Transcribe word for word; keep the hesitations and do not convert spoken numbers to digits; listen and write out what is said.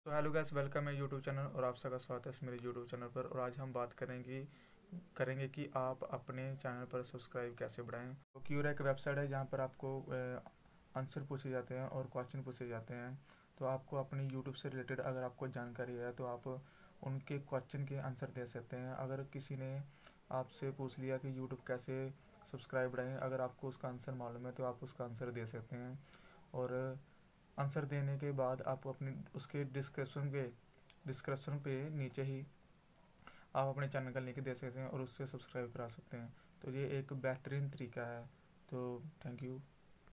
तो hello guys, welcome है YouTube channel और आप सबका स्वागत है इस मेरे यूट्यूब चैनल पर। और आज हम बात करेंगे करेंगे कि आप अपने चैनल पर सब्सक्राइब कैसे बढ़ाएं। तो क्यूरा एक वेबसाइट है जहां पर आपको आंसर पूछे जाते हैं और क्वेश्चन पूछे जाते हैं। तो आपको अपनी यूट्यूब से रिलेटेड अगर आपको जानकारी है तो आप उनके क्वेश्चन के आंसर दे सकते हैं। अगर किसी ने आपसे पूछ लिया कि यूट्यूब कैसे सब्सक्राइब बढ़ाएं, अगर आपको उसका आंसर मालूम है तो आप उसका आंसर दे सकते हैं। और आंसर देने के बाद आप अपने उसके डिस्क्रिप्शन पे डिस्क्रिप्शन पे नीचे ही आप अपने चैनल का लिंक दे सकते हैं और उससे सब्सक्राइब करा सकते हैं। तो ये एक बेहतरीन तरीका है। तो थैंक यू।